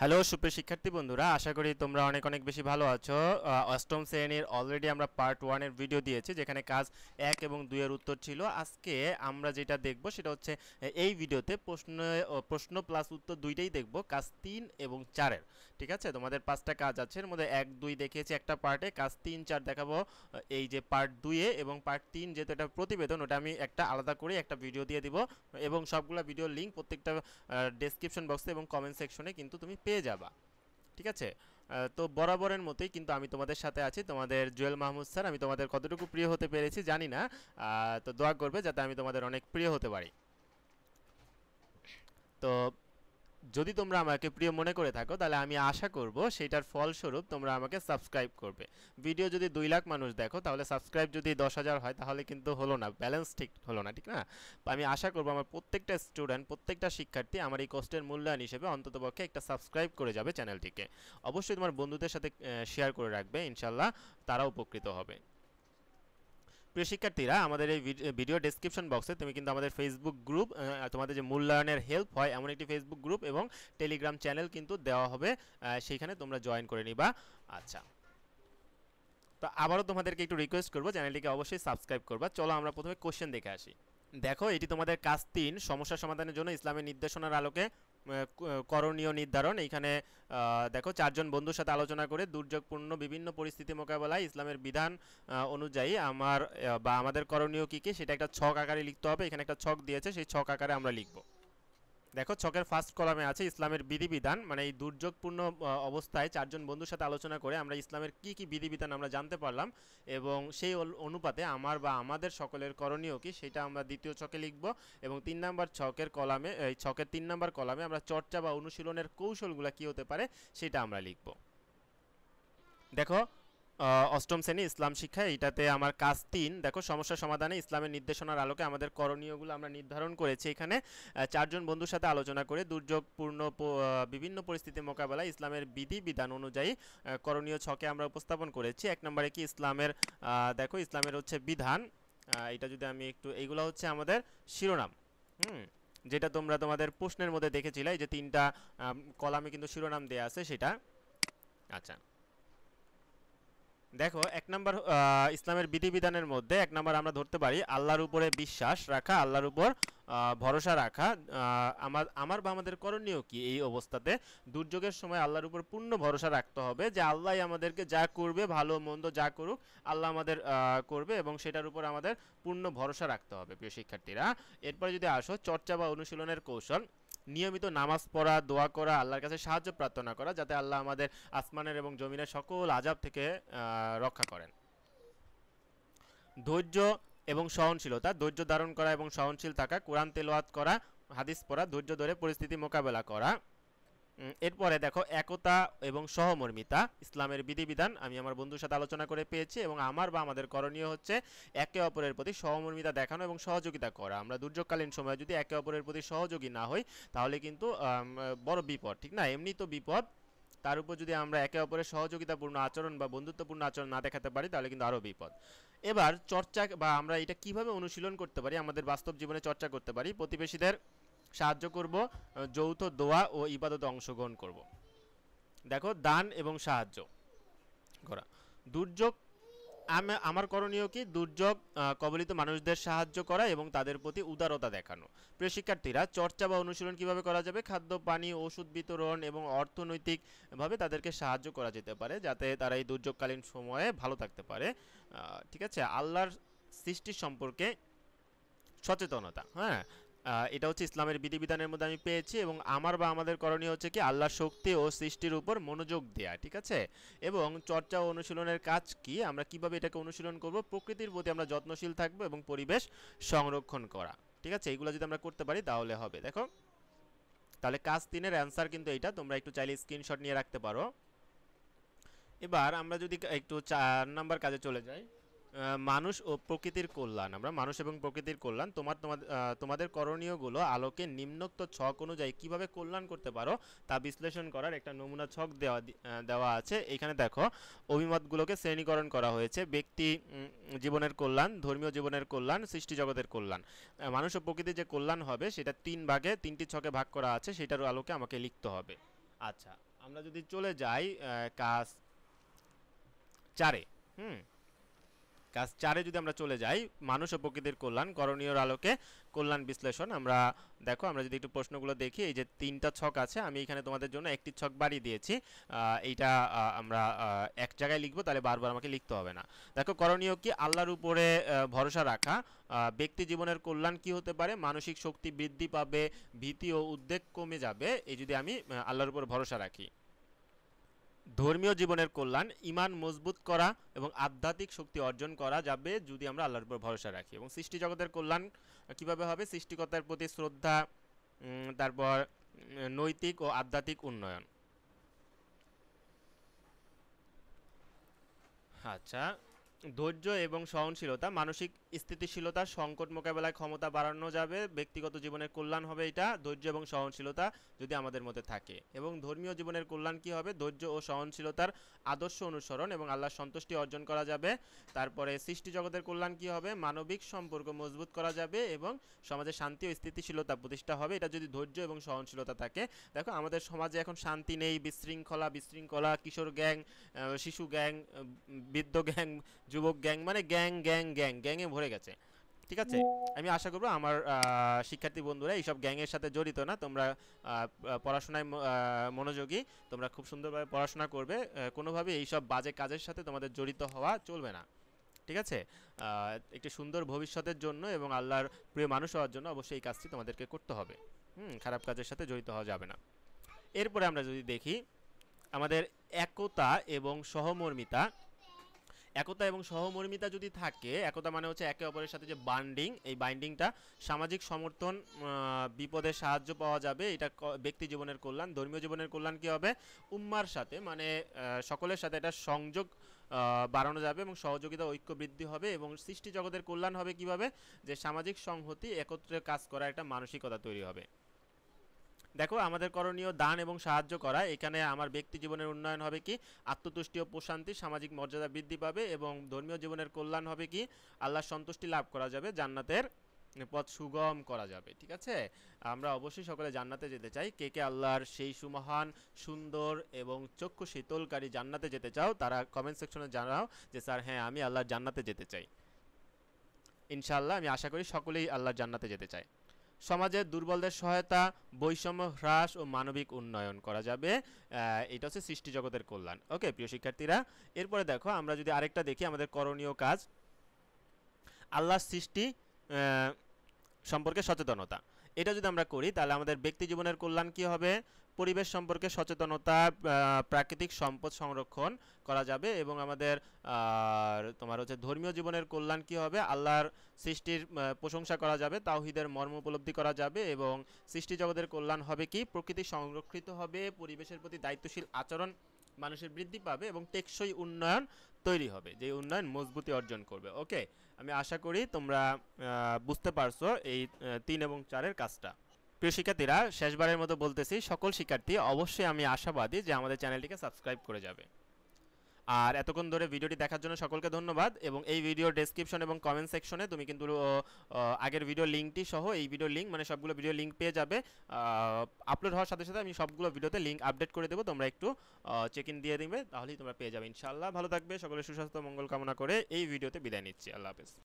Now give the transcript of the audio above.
Hello সুপ্রিয় শিক্ষার্থী বন্ধুরা, আশা করি তোমরা অনেক অনেক বেশি ভালো আছো। অষ্টম শ্রেণীর অলরেডি আমরা পার্ট 1 এর ভিডিও দিয়েছি, যেখানে কাজ 1 এবং 2 এর উত্তর ছিল। আজকে আমরা যেটা দেখব সেটা হচ্ছে এই ভিডিওতে প্রশ্ন প্লাস উত্তর দুইটাই দেখব, কাজ 3 এবং 4 এর। ঠিক আছে, তোমাদের 5টা কাজ আছে, এর মধ্যে 1 2 দেখিয়েছি একটা পার্টে, কাজ 3 4 দেখাবো এই যে পার্ট 2 এ, এবং পার্ট 3 যেহেতু এটা প্রতিবেদন, ওটা আমি একটা আলাদা করে একটা ভিডিও দিয়ে দিব, এবং সবগুলা ভিডিওর লিঙ্ক প্রত্যেকটা ডেসক্রিপশন বক্সে এবং কমেন্ট সেকশনে কিন্তু তুমি পেয়ে যাবা। ঠিক আছে, তো বরাবরের মতোই কিন্তু আমি তোমাদের সাথে আছি, তোমাদের জুয়েল মাহমুদ স্যার। আমি তোমাদের কতটুকু প্রিয় হতে পেরেছি জানি না, তো দোয়া করবে যাতে আমি তোমাদের অনেক প্রিয় হতে পারি। তো যদি তোমরা আমাকে প্রিয় মনে করে থাকো, তাহলে আমি আশা করব সেটার ফলস্বরূপ তোমরা আমাকে সাবস্ক্রাইব করবে। ভিডিও যদি 2 লাখ মানুষ দেখো, তাহলে সাবস্ক্রাইব যদি 10,000 হয়, তাহলে কিন্তু হলো না, ব্যালেন্স ঠিক হলো না, ঠিক না? আমি আশা করব আমার প্রত্যেকটা স্টুডেন্ট, প্রত্যেকটা শিক্ষার্থী আমার এই কষ্টের মূল্যায়ন হিসেবে অন্ততপক্ষে একটা সাবস্ক্রাইব করে যাবে চ্যানেলটিকে। অবশ্যই তোমার বন্ধুদের সাথে শেয়ার করে রাখবে, ইনশাল্লাহ তারা উপকৃত হবে। প্রিয় শিক্ষার্থীরা, আমাদের এই ভিডিও ডেসক্রিপশন বক্সে তুমি কিন্তু আমাদের ফেসবুক গ্রুপ, তোমাদের যে মূল্যায়নের হেল্প হয় এমন একটি ফেসবুক গ্রুপ এবং টেলিগ্রাম চ্যানেল কিন্তু দেওয়া হবে, সেইখানে তোমরা জয়েন করে নিবা। আচ্ছা, তো আবারও তোমাদেরকে একটু রিকোয়েস্ট করবো, চ্যানেলটিকে অবশ্যই সাবস্ক্রাইব করবা। চলো আমরা প্রথমে কোশ্চেন দেখে আসি। দেখো, এটি তোমাদের কাজ 3, সমস্যা সমাধানের জন্য ইসলামের নির্দেশনার আলোকে করণীয় নির্ধারণ। এইখানে দেখো, 4 জন বন্ধুর সাথে আলোচনা করে দুর্যোগপূর্ণ বিভিন্ন পরিস্থিতি মোকাবেলায় ইসলামের বিধান অনুযায়ী আমাদের করণীয় কী কী সেটা একটা ছক আকারে লিখতে হবে। এখানে একটা ছক দিয়েছে, সেই ছক আকারে আমরা লিখব। দেখো, ছকের ফার্স্ট কলামে আছে ইসলামের বিধিবিধান, মানে এই দুর্যোগপূর্ণ অবস্থায় 4 জন বন্ধুর সাথে আলোচনা করে আমরা ইসলামের কি কি বিধিবিধান আমরা জানতে পারলাম, এবং সেই অনুপাতে আমাদের সকলের করণীয় কি সেটা আমরা দ্বিতীয় ছকে লিখব। এবং 3 নম্বর ছকের কলামে, এই ছকের 3 নম্বর কলামে আমরা চর্চা বা অনুশীলনের কৌশলগুলো কি হতে পারে সেটা আমরা লিখব। দেখো, অষ্টম শ্রেণী ইসলাম শিক্ষা, এইটাতে আমার কাজ 3। দেখো, সমস্যা সমাধানে ইসলামের নির্দেশনার আলোকে আমাদের করণীয়গুলো আমরা নির্ধারণ করেছি। এখানে 4 জন বন্ধুর সাথে আলোচনা করে দুর্যোগপূর্ণ বিভিন্ন পরিস্থিতি মোকাবেলায় ইসলামের বিধিবিধান অনুযায়ী করণীয় ছকে আমরা উপস্থাপন করেছি। 1 নম্বরে কি ইসলামের, দেখো ইসলামের হচ্ছে বিধান, এটা যদি আমি একটু, এইগুলো হচ্ছে আমাদের শিরোনাম, যেটা তোমরা তোমাদের প্রশ্নের মধ্যে দেখেছিলে, এই যে 3টা কলামে কিন্তু শিরোনাম দেয়া আছে সেটা। আচ্ছা, দেখো 1 নম্বর ইসলামের বিধিবিধানের মধ্যে 1 নম্বর আমরা ধরতে পারি আল্লাহর উপরে বিশ্বাস রাখা, আল্লাহর উপর ভরসা রাখা। আমার বা আমাদের করণীয় কি এই অবস্থাতে? দুর্যোগের সময় আল্লাহর উপর পূর্ণ ভরসা রাখতে হবে যে আল্লাহ আমাদেরকে যা করবে, ভালো মন্দ যা করুক আল্লাহ আমাদের করবে, এবং সেটার উপর আমাদের পূর্ণ ভরসা রাখতে হবে। প্রিয় শিক্ষার্থীরা, এরপরে যদি আসো চর্চা বা অনুশীলনের কৌশল, নিয়মিত নামাজ পড়া, দোয়া করা, আল্লাহর কাছে সাহায্য প্রার্থনা করা যাতে আল্লাহ আমাদের আসমানের এবং জমিনের সকল আযাব থেকে রক্ষা করেন। ধৈর্য এবং সহনশীলতা, ধৈর্য ধারণ করা এবং সহনশীল থাকা, কোরআন তেলাওয়াত করা, হাদিস পড়া, ধৈর্য ধরে পরিস্থিতি মোকাবেলা করা। এরপরে দেখো, একতা এবং সহমর্মিতা, ইসলামের বিধিবিধান আমি আমার বন্ধুর সাথে আলোচনা করে পেয়েছি, এবং আমার বা আমাদের করণীয় হচ্ছে একে অপরের প্রতি সহমর্মিতা দেখানো এবং সহযোগিতা করা। আমরা দুর্যোগকালীন সময়ে যদি একে অপরের প্রতি সহযোগী না হই, তাহলে কিন্তু বড় বিপদ, ঠিক না? এমনি তো বিপদ, তার উপর যদি আমরা একে অপরের সহযোগিতাপূর্ণ আচরণ বা বন্ধুত্বপূর্ণ আচরণ না দেখাতে পারি, তাহলে কিন্তু আরও বিপদ। এবার চর্চা বা আমরা এটা কিভাবে অনুশীলন করতে পারি, আমাদের বাস্তব জীবনে চর্চা করতে পারি। প্রতিবেশীদের সাহায্য করব, যৌথ দোয়া ও ইবাদতে অংশগ্রহণ করব। দেখো, দান এবং সাহায্য করা। দুর্যোগ, আমার করণীয় কি? দুর্যোগ কবলিত মানুষদের সাহায্য করা এবং তাদের প্রতি উদারতা দেখানো। প্রিয় শিক্ষার্থীরা, চর্চা বা অনুশীলন কিভাবে করা যাবে? খাদ্য, পানি, ওষুধ বিতরণ এবং অর্থনৈতিকভাবে তাদেরকে সাহায্য করা যেতে পারে, যাতে তারা এই দুর্যোগকালীন সময়ে ভালো থাকতে পারে। ঠিক আছে, আল্লাহর সৃষ্টি সম্পর্কে সচেতনতা, হ্যাঁ, এটা হচ্ছে ইসলামের বিধিবিধানের মধ্যে আমি পেয়েছি, এবং আমার বা আমাদের করণীয় হচ্ছে কি আল্লাহর শক্তি ও সৃষ্টির উপর মনোযোগ দেয়া। ঠিক আছে, এবং চর্চা ও অনুশীলনের কাজ কি, আমরা কিভাবে এটাকে অনুশীলন করব? প্রকৃতির প্রতি আমরা যত্নশীল থাকবো এবং পরিবেশ সংরক্ষণ করা। ঠিক আছে, এইগুলো যদি আমরা করতে পারি তাহলে হবে। দেখো, তাহলে কাজ 3-এর অ্যান্সার কিন্তু এইটা, তোমরা একটু চাইলে স্ক্রিনশট নিয়ে রাখতে পারো। এবার আমরা যদি একটু 4 নম্বর কাজে চলে যাই, মানুষ ও প্রকৃতির কল্যাণ। আমরা মানুষ এবং প্রকৃতির কল্যাণ, তোমাদের করণীয়গুলো আলোকে নিম্নোক্ত ছক অনুযায়ী কিভাবে কল্যাণ করতে পারো তা বিশ্লেষণ করার একটা নমুনা ছক দেওয়া আছে। এখানে দেখো, অভিমতগুলোকে শ্রেণীকরণ করা হয়েছে: ব্যক্তি জীবনের কল্যাণ, ধর্মীয় জীবনের কল্যাণ, সৃষ্টি জগতের কল্যাণ। মানুষ ও প্রকৃতির যে কল্যাণ হবে সেটা 3 ভাগে, 3টি ছকে ভাগ করা আছে, সেটার আলোকে আমাকে লিখতে হবে। আচ্ছা, আমরা যদি চলে যাই কাজ 4-এ, কাজ 4-এ যদি আমরা চলে যাই, মানুষ ও প্রকৃতির কল্যাণ করণীয়র আলোকে কল্যাণ বিশ্লেষণ। আমরা দেখো, আমরা যদি একটু প্রশ্নগুলো দেখি, এই যে 3টা ছক আছে, আমি এখানে তোমাদের জন্য একটি ছক বাড়িয়ে দিয়েছি। এইটা আমরা এক জায়গায় লিখবো, তাহলে বারবার আমাকে লিখতে হবে না। দেখো, করণীয় কি? আল্লাহর উপরে ভরসা রাখা। ব্যক্তি জীবনের কল্যাণ কি হতে পারে? মানসিক শক্তি বৃদ্ধি পাবে, ভীতি ও উদ্বেগ কমে যাবে, এই যদি আমি আল্লাহর উপর ভরসা রাখি। ধর্মীয় জীবনের কল্যাণ, ঈমান মজবুত করা এবং আধ্যাত্মিক শক্তি অর্জন করা যাবে যদি আমরা আল্লাহর উপর ভরসা রাখি। এবং সৃষ্টি জগতের কল্যাণ কিভাবে হবে? সৃষ্টিকর্তার প্রতি শ্রদ্ধা, তারপর নৈতিক ও আধ্যাত্মিক উন্নয়ন। আচ্ছা, ধৈর্য এবং সহনশীলতা, মানসিক স্থিতিশীলতা, সংকট মোকাবেলায় ক্ষমতা বাড়ানো যাবে, ব্যক্তিগত জীবনের কল্যাণ হবে এটা, ধৈর্য এবং সহনশীলতা যদি আমাদের মধ্যে থাকে। এবং ধর্মীয় জীবনের কল্যাণ কি হবে? ধৈর্য ও সহনশীলতার আদর্শ অনুসরণ এবং আল্লাহর সন্তুষ্টি অর্জন করা যাবে। তারপরে সৃষ্টি জগতের কল্যাণ কি হবে? মানবিক সম্পর্ক মজবুত করা যাবে এবং সমাজে শান্তি ও স্থিতিশীলতা প্রতিষ্ঠা হবে, এটা যদি ধৈর্য এবং সহনশীলতা থাকে। দেখো, আমাদের সমাজে এখন শান্তি নেই, বিশৃঙ্খলা, কিশোর গ্যাং, শিশু গ্যাং, বৃদ্ধ গ্যাং, যুবক গ্যাং, মানে গ্যাংয়ে ভরে গেছে। ঠিক আছে, আমি আশা করবো আমার শিক্ষার্থী বন্ধুরা এইসব গ্যাংয়ের সাথে জড়িত না। তোমরা পড়াশোনায় মনোযোগী, তোমরা খুব সুন্দরভাবে পড়াশোনা করবে, কোনোভাবে এইসব বাজে কাজের সাথে তোমাদের জড়িত হওয়া চলবে না। ঠিক আছে, একটি সুন্দর ভবিষ্যতের জন্য এবং আল্লাহর প্রিয় মানুষ হওয়ার জন্য অবশ্যই এই কাজটি তোমাদেরকে করতে হবে। খারাপ কাজের সাথে জড়িত হওয়া যাবে না। এরপরে আমরা যদি দেখি, আমাদের একতা এবং সহমর্মিতা। একতা এবং সহমর্মিতা যদি থাকে, একতা মানে হচ্ছে একে অপরের সাথে যে বান্ডিং, এই বাইন্ডিংটা, সামাজিক সমর্থন, বিপদে সাহায্য পাওয়া যাবে, এটা ব্যক্তি জীবনের কল্যাণ। ধর্মীয় জীবনের কল্যাণ কি হবে? উম্মার সাথে, মানে সকলের সাথে এটা সংযোগ বাড়ানো যাবে এবং সহযোগিতা ঐক্য বৃদ্ধি হবে। এবং সৃষ্টি জগতের কল্যাণ হবে কিভাবে? যে সামাজিক সংহতি, একত্রে কাজ করা একটা মানসিকতা তৈরি হবে। দেখো, আমাদের করণীয় দান এবং সাহায্য করা। এখানে আমার ব্যক্তি জীবনের উন্নয়ন হবে কি? আত্মতুষ্টি ও প্রশান্তি, সামাজিক মর্যাদা বৃদ্ধি পাবে। এবং ধর্মীয় জীবনের কল্যাণ হবে কি? আল্লাহর সন্তুষ্টি লাভ করা যাবে, জান্নাতের পথ সুগম করা যাবে। ঠিক আছে, আমরা অবশ্যই সকলে জান্নাতে যেতে চাই। কে কে আল্লাহর সেই সুমহান, সুন্দর এবং চক্ষু শীতলকারী জান্নাতে যেতে চাও, তারা কমেন্ট সেকশনে জানাও যে স্যার হ্যাঁ, আমি আল্লাহর জান্নাতে যেতে চাই। ইনশাআল্লাহ আমি আশা করি সকলেই আল্লাহর জান্নাতে যেতে চায়। সমাজের দুর্বলদের সহায়তা, বৈষম্য হ্রাস ও মানবিক উন্নয়ন করা যাবে, এটা হচ্ছে সৃষ্টি জগতের কল্যাণ। ওকে প্রিয় শিক্ষার্থীরা, এরপরে দেখো, আমরা যদি আরেকটা দেখি, আমাদের করণীয় কাজ, আল্লাহর সৃষ্টি সম্পর্কে সচেতনতা। এটা যদি আমরা করি, তাহলে আমাদের ব্যক্তি জীবনের কল্যাণ কি হবে? পরিবেশ সম্পর্কে সচেতনতা, প্রাকৃতিক সম্পদ সংরক্ষণ করা যাবে। এবং আমাদের তোমার হচ্ছে ধর্মীয় জীবনের কল্যাণ কি হবে? আল্লাহর সৃষ্টির প্রশংসা করা যাবে, তাওহীদের মর্ম উপলব্ধি করা যাবে। এবং সৃষ্টি জগতের কল্যাণ হবে কি? প্রকৃতি সংরক্ষিত হবে, পরিবেশের প্রতি দায়িত্বশীল আচরণ মানুষের বৃদ্ধি পাবে এবং টেকসই উন্নয়ন তৈরি হবে, যে উন্নয়ন মজবুতি অর্জন করবে। ওকে, আমি আশা করি তোমরা বুঝতে পারছো এই 3 এবং 4-এর কাজটা। প্রিয় শিক্ষার্থীরা, শেষবারের মতো বলতেছি, সকল শিক্ষার্থী অবশ্যই আমি আশাবাদী যে আমাদের চ্যানেলটিকে সাবস্ক্রাইব করে যাবে। আর এতক্ষণ ধরে ভিডিওটি দেখার জন্য সকলকে ধন্যবাদ। এবং এই ভিডিওর ডেসক্রিপশন এবং কমেন্ট সেকশনে তুমি কিন্তু আগের ভিডিও লিঙ্কটি সহ এই ভিডিও লিঙ্ক, মানে সবগুলো ভিডিও লিঙ্ক পেয়ে যাবে। আপলোড হওয়ার সাথে সাথে আমি সবগুলো ভিডিওতে লিঙ্ক আপডেট করে দেবো, তোমরা একটু চেক ইন দিয়ে দিবে, তাহলেই তোমরা পেয়ে যাবে। ইনশাআল্লাহ ভালো থাকবে, সকলের সুস্বাস্থ্য মঙ্গল কামনা করে এই ভিডিওতে বিদায় নিচ্ছি। আল্লাহ হাফেজ।